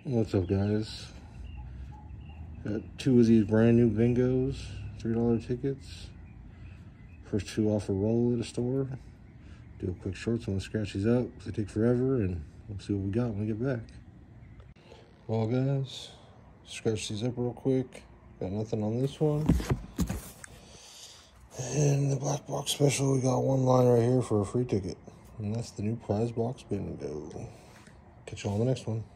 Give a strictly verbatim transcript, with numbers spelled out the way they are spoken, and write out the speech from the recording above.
What's up, guys? Got two of these brand new bingos, three dollar tickets. First two off a roll at a store. Do a quick short, so I'm gonna scratch these up because they take forever, and we'll see what we got when we get back. Well, guys, scratch these up real quick. Got nothing on this one. And the black box special, we got one line right here for a free ticket. And that's the new prize box bingo. Catch you on the next one.